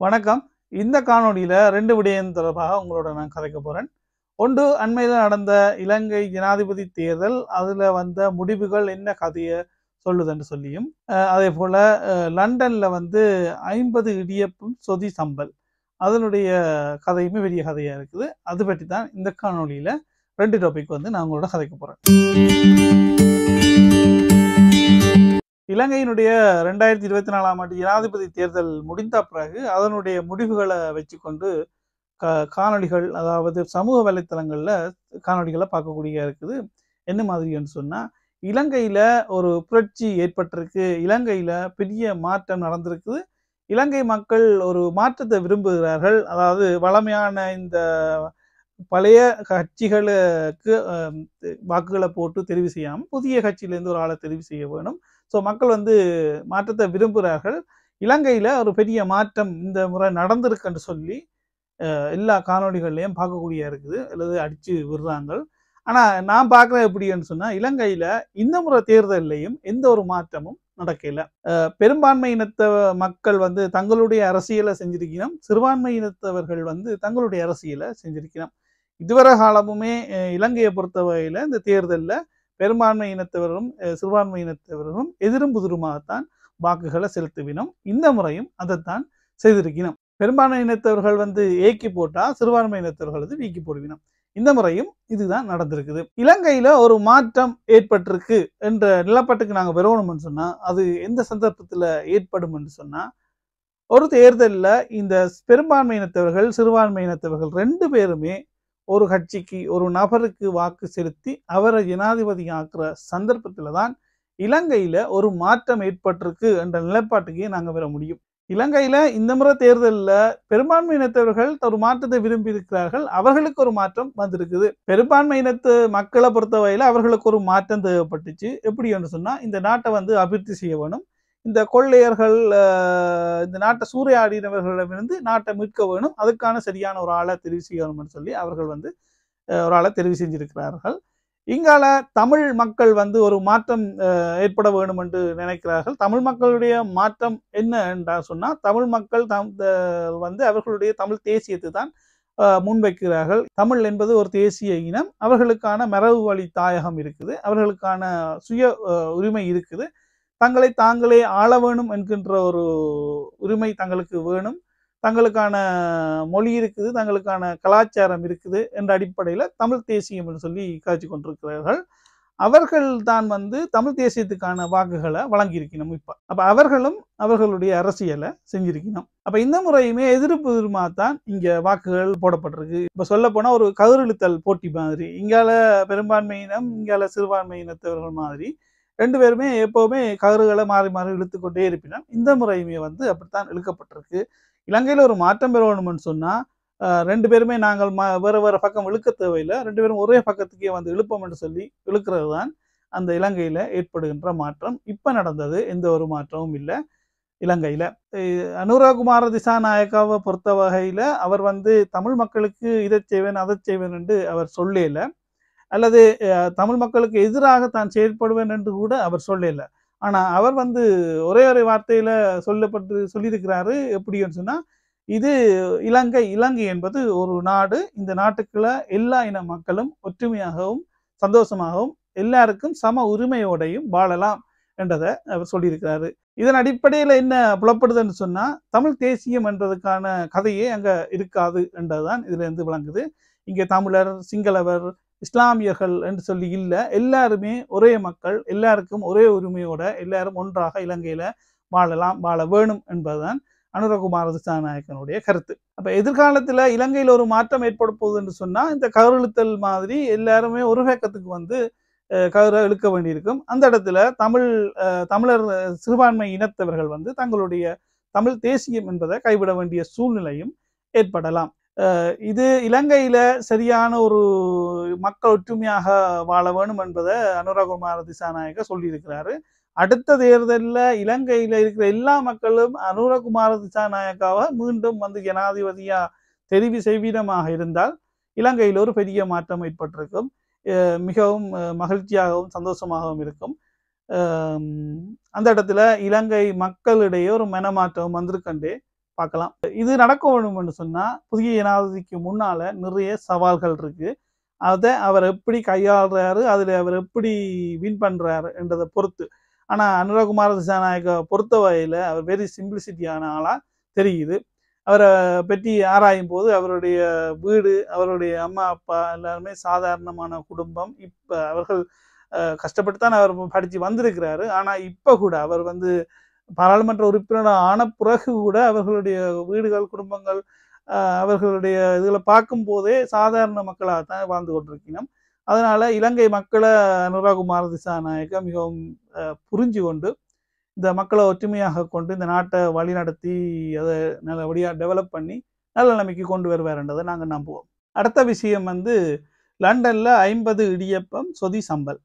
வணக்கம். இந்த காணொளியில 2 விடயம் தொடர்பாக உங்களோட நான் கதைக்க போறேன். ஒன்று அண்மையில நடந்த இலங்கை ஜனாதிபதி தேர்தல், அதுல வந்த முடிவுகள் என்ன கதைய சொல்லுதுன்னு சொல்லியும், அதேபோல லண்டன்ல 50 இடியப்பும் சொதி சம்பல் அதனுடைய கதையுமே பெரிய கதையா இருக்குது. அது பற்றி தான் இந்த காணொளியில 2 டாபிக் நான் உங்களோட கதைக்க போறேன். இலங்கையினுடைய 2024ஆம் ஆண்டு ஜனாதிபதி தேர்தல் முடிந்த பிறகு அதனுடைய முடிவுகளை வச்சுக்கொண்டு காணொளிகள், அதாவது சமூக வலைத்தளங்கள்ல காணொளிகளை பார்க்கக்கூடிய இருக்குது. என்ன மாதிரின்னு சொன்னா, இலங்கையில ஒரு புரட்சி ஏற்பட்டிருக்கு, இலங்கையில பெரிய மாற்றம் நடந்திருக்குது, இலங்கை மக்கள் ஒரு மாற்றத்தை விரும்புகிறார்கள். அதாவது வளமையான இந்த பழைய கட்சிகளுக்கு வாக்குகளை போட்டு தெரிவு செய்யாமல் புதிய கட்சியிலேருந்து ஒரு ஆளை தெரிவு செய்ய வேணும். ஸோ மக்கள் மாற்றத்தை விரும்புகிறார்கள். இலங்கையில ஒரு பெரிய மாற்றம் இந்த முறை நடந்திருக்குன்னு சொல்லி எல்லா காணொளிகள்லையும் பார்க்கக்கூடிய இருக்குது, அல்லது அடிச்சு விடுறாங்க. ஆனா நான் பார்க்குறேன் எப்படின்னு சொன்னா, இலங்கையில இந்த முறை தேர்தலையும் எந்த ஒரு மாற்றமும் நடக்கல. பெரும்பான்மை இனத்த மக்கள் தங்களுடைய அரசியலை செஞ்சிருக்கணும், சிறுபான்மை இனத்தவர்கள் தங்களுடைய அரசியலை செஞ்சிருக்கணும். இதுவரை காலமுமே இலங்கையை பொறுத்தவரையில இந்த தேர்தலில் பெரும்பான்மை இனத்தவர்களும் சிறுபான்மை இனத்தவர்களும் எதிரும் புதிருமாகத்தான் வாக்குகளை செலுத்துவினோம். இந்த முறையும் அதைத்தான் செய்திருக்கணும். பெரும்பான்மை இனத்தவர்கள் ஏக்கி போட்டா சிறுபான்மை இனத்தவர்கள் வீக்கி போடுவினோம். இந்த முறையும் இதுதான் நடந்திருக்குது. இலங்கையில ஒரு மாற்றம் ஏற்பட்டிருக்கு என்ற நிலப்பாட்டுக்கு நாங்கள் பெறணும்னு சொன்னா, அது எந்த சந்தர்ப்பத்தில் ஏற்படும் என்று சொன்னா, ஒரு தேர்தலில் இந்த பெரும்பான்மை இனத்தவர்கள் சிறுபான்மை இனத்தவர்கள் 2 பேருமே ஒரு கட்சிக்கு, ஒரு நபருக்கு வாக்கு செலுத்தி அவரை ஜனாதிபதி ஆக்குற சந்தர்ப்பத்துல தான் இலங்கையில ஒரு மாற்றம் ஏற்பட்டிருக்கு என்ற நிலைப்பாட்டுக்கே நாங்கள் பெற முடியும். இலங்கையில இந்த முறை தேர்தலில் பெரும்பான்மை இனத்தவர்கள் ஒரு மாற்றத்தை விரும்பி இருக்கிறார்கள், அவர்களுக்கு ஒரு மாற்றம் வந்திருக்குது. பெரும்பான்மை இனத்து மக்களை பொறுத்தவரையில அவர்களுக்கு ஒரு மாற்றம் தேவைப்பட்டுச்சு. எப்படி என்று சொன்னா, இந்த நாட்டை அபிவிருத்தி செய்ய வேணும், இந்த கொள்ளையர்கள் இந்த நாட்டை சூறையாடினவர்களிடமிருந்து நாட்டை மீட்க வேணும், அதுக்கான சரியான ஒரு ஆளை தெரிவு செய்யணும்னு சொல்லி அவர்கள் ஒரு ஆளை தெரிவு செஞ்சிருக்கிறார்கள். இங்கால தமிழ் மக்கள் ஒரு மாற்றம் ஏற்பட வேணும் என்று நினைக்கிறார்கள். தமிழ் மக்களுடைய மாற்றம் என்ன என்றா சொன்னா, தமிழ் மக்கள் அவர்களுடைய தமிழ் தேசியத்தை தான் முன்வைக்கிறார்கள். தமிழ் என்பது ஒரு தேசிய இனம், அவர்களுக்கான மரபு வழி தாயகம் இருக்குது, அவர்களுக்கான சுய உரிமை இருக்குது, தங்களை தாங்களே ஆள வேணும் என்கின்ற ஒரு உரிமை தங்களுக்கு வேணும், தங்களுக்கான மொழி இருக்குது, தங்களுக்கான கலாச்சாரம் இருக்குது என்ற அடிப்படையில் தமிழ் தேசியம் என்று சொல்லி காய்ச்சி கொண்டிருக்கிறார்கள். அவர்கள் தான் தமிழ் தேசியத்துக்கான வாக்குகளை வழங்கியிருக்கணும். இப்ப அப்ப அவர்களும் அவர்களுடைய அரசியலை செஞ்சிருக்கணும். அப்ப இந்த முறையுமே எதிர்ப்பு எதிர்மாத்தான் இங்க வாக்குகள் போடப்பட்டிருக்கு. இப்ப சொல்ல போனா ஒரு கதிரிழுத்தல் போட்டி மாதிரி, இங்கால பெரும்பான்மை இனம் இங்கால சிறுபான்மை இனத்தவர்கள் மாதிரி 2 பேருமே எப்பவுமே கதிர்களை மாறி மாறி இழுத்து கொண்டே இருப்பினும் இந்த முறையுமே அப்படித்தான் இழுக்கப்பட்டிருக்கு. இலங்கையில ஒரு மாற்றம் பெறணும்னு சொன்னா 2 பேருமே நாங்கள் வேற வேற பக்கம் இழுக்க தேவையில்லை, 2 பேரும் ஒரே பக்கத்துக்கே இழுப்போம் என்று சொல்லி இழுக்கிறது தான் அந்த இலங்கையில ஏற்படுகின்ற மாற்றம். இப்ப நடந்தது எந்த ஒரு மாற்றமும் இல்லை இலங்கையில. அனுரகுமார திசாநாயக்காவை பொறுத்த வகையில அவர் தமிழ் மக்களுக்கு இதை செய்வேன் அதை செய்வேன் என்று அவர் சொல்லல, அல்லது தமிழ் மக்களுக்கு எதிராக தான் செயல்படுவேன் என்று கூட அவர் சொல்லல. ஆனா அவர் ஒரே ஒரு வார்த்தையில சொல்லியிருக்கிறாரு. எப்படின்னு சொன்னா, இது இலங்கை என்பது ஒரு நாடு, இந்த நாட்டுக்குள்ள எல்லா இன மக்களும் ஒற்றுமையாகவும் சந்தோஷமாகவும் எல்லாருக்கும் சம உரிமையோடையும் வாழலாம் என்றதை அவர் சொல்லியிருக்கிறாரு. இதன் அடிப்படையில என்ன புலப்படுதுன்னு சொன்னா, தமிழ் தேசியம் என்றதுக்கான கதையே அங்க இருக்காது என்றதுதான் இதுல இருந்து விளங்குது. இங்க தமிழர், சிங்களவர், இஸ்லாமியர்கள் என்று சொல்லி இல்லை, எல்லாருமே ஒரே மக்கள், எல்லாருக்கும் ஒரே உரிமையோட எல்லாரும் ஒன்றாக இலங்கையில வாழ வேணும் என்பதுதான் அனுரகுமார திசாநாயக்கனுடைய கருத்து. அப்ப எதிர்காலத்துல இலங்கையில ஒரு மாற்றம் ஏற்பட போகுது என்று சொன்னா, இந்த கதிரிழுத்தல் மாதிரி எல்லாருமே ஒரு பக்கத்துக்கு கதிரை இழுக்க வேண்டியிருக்கும். அந்த இடத்துல தமிழர் சிறுபான்மை இனத்தவர்கள் தங்களுடைய தமிழ் தேசியம் என்பதை கைவிட வேண்டிய சூழ்நிலையும் ஏற்படலாம். இது இலங்கையில சரியான ஒரு மக்கள் ஒற்றுமையாக வாழ வேணும் என்பதை அனுரகுமார திசாநாயக்க சொல்லியிருக்கிறாரு. அடுத்த தேர்தலில் இலங்கையில இருக்கிற எல்லா மக்களும் அனுரகுமார திசாநாயக்காவை மீண்டும் ஜனாதிபதியா தெரிவு செய்வீனமாக இருந்தால் இலங்கையில் ஒரு பெரிய மாற்றம் ஏற்பட்டிருக்கும், மிகவும் மகிழ்ச்சியாகவும் சந்தோஷமாகவும் இருக்கும். அந்த இடத்துல இலங்கை மக்களிடையே ஒரு மனமாற்றம் வந்திருக்கண்டே பார்க்கலாம். இது நடக்க வேணும்னு சொன்னா புதிய ஜனாதிபதிக்கு முன்னால நிறைய சவால்கள் இருக்கு. அதை அவர் எப்படி கையாளுறாரு, அதுல அவர் எப்படி வின் பண்றாரு என்றதை பொறுத்து. ஆனா அனுரகுமார திசாநாயக்க பொறுத்தவரையில அவர் வெரி சிம்பிளிசிட்டியான ஆளா தெரியுது. அவரை பற்றி ஆராயும் போது அவருடைய வீடு, அவருடைய அம்மா அப்பா எல்லாருமே சாதாரணமான குடும்பம். இப்ப அவர்கள் கஷ்டப்பட்டு தான் அவர் படிச்சு வந்திருக்கிறாரு. ஆனா இப்ப கூட அவர் பாராளுமன்ற உறுப்பினர் ஆன பிறகு கூட அவர்களுடைய வீடுகள், குடும்பங்கள், அவர்களுடைய இதுல பார்க்கும் போதே சாதாரண மக்களாகத்தான் வாழ்ந்து கொண்டிருக்கணும். அதனால இலங்கை மக்களை அனுரகுமார திசாநாயக்க மிகவும் புரிஞ்சு கொண்டு இந்த மக்களை ஒற்றுமையாக கொண்டு இந்த நாட்டை வழி நடத்தி அதை நல்லபடியாக டெவலப் பண்ணி நல்ல நிலைமைக்கு கொண்டு வருவார்ன்றதை நாங்கள் நம்புவோம். அடுத்த விஷயம் லண்டன்ல 50 இடியப்பம் சொதி சம்பல்.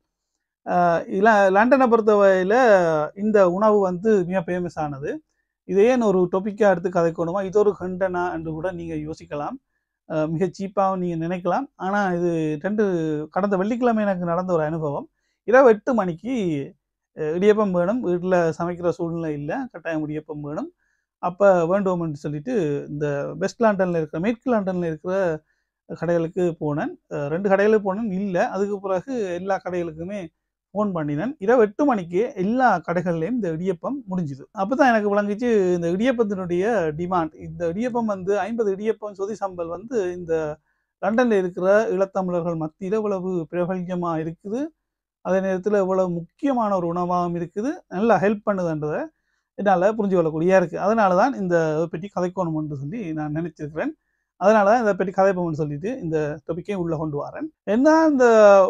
லண்டனை பொறுத்தவரையில இந்த உணவு மிக ஃபேமஸ் ஆனது. இதே ஒரு டொபிக்காக எடுத்து கதைக்கணுமா, இது ஒரு கண்டனா என்று கூட நீங்கள் யோசிக்கலாம். மிக சீப்பாகவும் நீங்கள் நினைக்கலாம். ஆனால் இது கடந்த வெள்ளிக்கிழமை எனக்கு நடந்த ஒரு அனுபவம். இரவு 8 மணிக்கு இடியப்பம் வேணும். வீட்டில் சமைக்கிற சூழ்நிலை இல்லை, கட்டாயம் இடியப்பம் வேணும். அப்போ வேண்டும்னு சொல்லிட்டு இந்த வெஸ்ட் லண்டனில் இருக்கிற மேற்கு லண்டனில் இருக்கிற கடைகளுக்கு போனேன். 2 கடைகளுக்கு போனேன், இல்லை. அதுக்கு பிறகு எல்லா கடைகளுக்குமே ஃபோன் பண்ணினேன். இரவு 8 மணிக்கு எல்லா கடைகள்லையும் இந்த இடியப்பம் முடிஞ்சுது. அப்போ தான் எனக்கு விளங்கிச்சு இந்த இடியப்பத்தினுடைய டிமாண்ட். இந்த இடியப்பம் 50 இடியப்பம் சொதி சம்பல் இந்த லண்டனில் இருக்கிற ஈழத்தமிழர்கள் மத்தியில் இவ்வளவு பிரபல்யமாக இருக்குது. அதே நேரத்தில் இவ்வளவு முக்கியமான ஒரு உணவாகவும் இருக்குது. நல்லா ஹெல்ப் பண்ணுதுன்றதை என்னால் புரிஞ்சு கொள்ளக்கூடியா இருக்குது. அதனால தான் இந்த பற்றி கதைக்கணும்னு சொல்லி நான் நினைச்சிருக்கிறேன். அதனால தான் இதை பற்றி கதைப்போம்னு சொல்லிட்டு இந்த டொபிக்கை உள்ள கொண்டு வரேன். என்ன இந்த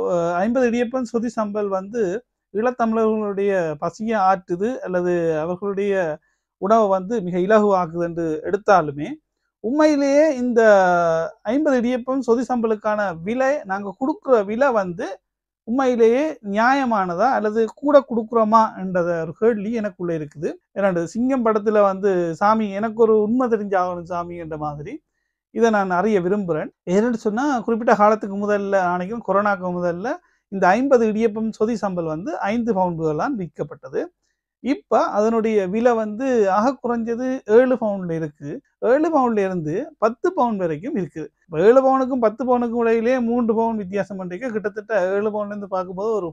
50 இடியப்பம் சொதி சம்பல் ஈழத்தமிழர்களுடைய பசியை ஆற்றுது அல்லது அவர்களுடைய உணவை மிக இலகுவாக்குது என்று எடுத்தாலுமே உண்மையிலேயே இந்த 50 இடியப்பம் சொதி சம்பலுக்கான விலை, நாங்கள் கொடுக்குற விலை உண்மையிலேயே நியாயமானதா அல்லது கூட கொடுக்குறோமா என்றத ஒரு கேள்வி எனக்குள்ள இருக்குது. ஏன்னா சிங்கம் படத்துல சாமி எனக்கு ஒரு உண்மை தெரிஞ்சாகணும் சாமி என்ற மாதிரி இதை நான் அறிய விரும்புகிறேன். ஏன்னு சொன்னால் குறிப்பிட்ட காலத்துக்கு முதல்ல ஆணைக்கும் கொரோனாக்கு முதல்ல இந்த 50 இடியப்பம் சொதி சம்பல் 5 பவுண்டுகளால் விற்கப்பட்டது. இப்போ அதனுடைய விலை ஆக குறைஞ்சது 7 பவுண்ட்ல இருக்கு. 7 பவுண்ட்ல இருந்து 10 பவுண்ட் வரைக்கும் இருக்குது. இப்போ 7 பவுனுக்கும் 10 பவுனுக்கும் இடையிலே 3 பவுண்ட் வித்தியாசம் பண்ணிக்க கிட்டத்தட்ட 7 பவுண்ட்லேருந்து பார்க்கும்போது ஒரு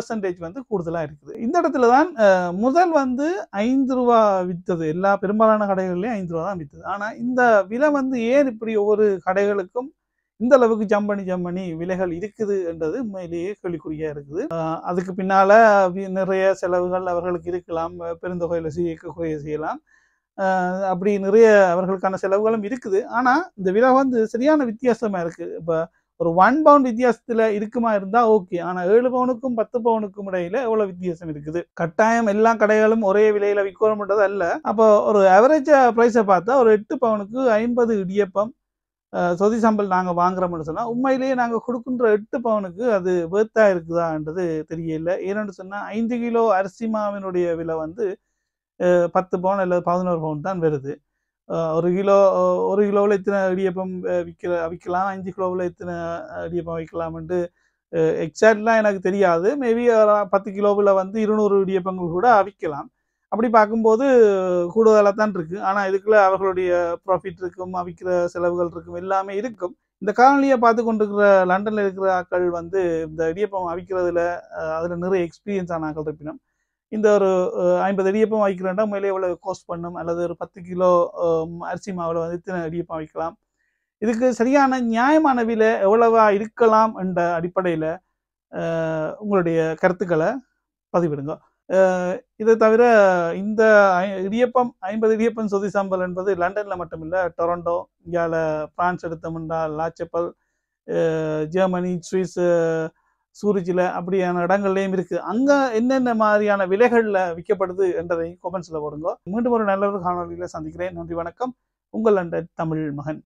40% கூடுதலாக இருக்குது. இந்த இடத்துல தான் முதல் 5 ரூபா விற்றது. எல்லா பெரும்பாலான கடைகள்லையும் 5 ரூபா தான் விற்றது. ஆனால் இந்த விலை ஏன் இப்படி ஒவ்வொரு கடைகளுக்கும் இந்த அளவுக்கு ஜம்பனி விலைகள் இருக்குது என்றது உண்மையிலேயே கேள்விக்குறியா இருக்குது. அதுக்கு பின்னால நிறைய செலவுகள் அவர்களுக்கு இருக்கலாம், பெருந்தொகையில செய்யக்கூடிய செய்யலாம், அப்படி நிறைய அவர்களுக்கான செலவுகளும் இருக்குது. ஆனா இந்த விலை சரியான வித்தியாசமா இருக்கு. இப்ப ஒரு 1 பவுண்ட் வித்தியாசத்துல இருக்குமா இருந்தா ஓகே. ஆனா 7 பவுனுக்கும் 10 பவுனுக்கும் இடையில எவ்வளவு வித்தியாசம் இருக்குது. கட்டாயம் எல்லா கடைகளும் ஒரே விலையில விற்கணும்ன்றது அல்ல. அப்போ ஒரு ஆவரேஜ் பிரைஸை பார்த்தா ஒரு 8 பவுனுக்கு 50 இடியப்பம் சொதி சம்பல் நாங்கள் வாங்குறோம்னு சொன்னால் உண்மையிலேயே நாங்கள் கொடுக்குன்ற 8 பவுனுக்கு அது வேர்த்தா இருக்குதான்றது தெரியல. ஏன்னு சொன்னால் 5 கிலோ அரிசி மாவினுடைய விலை 10 பவுன் அல்லது 11 பவுன் தான் வருது. ஒரு கிலோவில் இத்தனை இடியப்பம் விற்கலாம், 5 கிலோவில் இத்தனை இடியப்பம் வைக்கலாம்ன்ட்டு எக்ஸாக்ட்லாம் எனக்கு தெரியாது. மேபி 10 கிலோவில் 200 இடியப்பங்கள் கூட அவிக்கலாம். அப்படி பார்க்கும்போது கூடுதலாக தான் இருக்கு. ஆனால் இதுக்குள்ள அவர்களுடைய ப்ராஃபிட் இருக்கும், அவிக்கிற செலவுகள் இருக்கும், எல்லாமே இருக்கும். இந்த காலனியை பார்த்து கொண்டிருக்கிற லண்டனில் இருக்கிற ஆக்கள் இந்த இடியப்பம் அவிக்கிறதுல அதில் நிறைய எக்ஸ்பீரியன்ஸ் ஆன ஆக்கள் இருப்பினும் இந்த ஒரு 50 இடியப்பம் வைக்கிறேன்டா மேலே எவ்வளவு காஸ்ட் பண்ணும், அல்லது ஒரு 10 கிலோ அரிசி மாவில் இத்தனை இடியப்பம் வைக்கலாம், இதுக்கு சரியான நியாயமான விலை எவ்வளவா இருக்கலாம் என்ற அடிப்படையில் உங்களுடைய கருத்துக்களை பதிவிடுங்க. இதை தவிர இந்த 50 இடியப்பம் சொதி சம்பல் என்பது லண்டன்ல மட்டுமில்லை, டொரண்டோ, இந்தியாவில் பிரான்ஸ் எடுத்தோம்னா லாச்சப்பல், ஜெர்மனி, சுவிஸ், சூரிச்சில் அப்படியான இடங்கள்லையும் இருக்கு. அங்க என்னென்ன மாதிரியான விலைகள்ல விற்கப்படுது என்றதை கமெண்ட்ஸ்ல போடுங்க. மீண்டும் ஒரு நல்ல ஒரு காணொலியில சந்திக்கிறேன். நன்றி, வணக்கம். உங்கள் லண்டன் தமிழ் மகன்.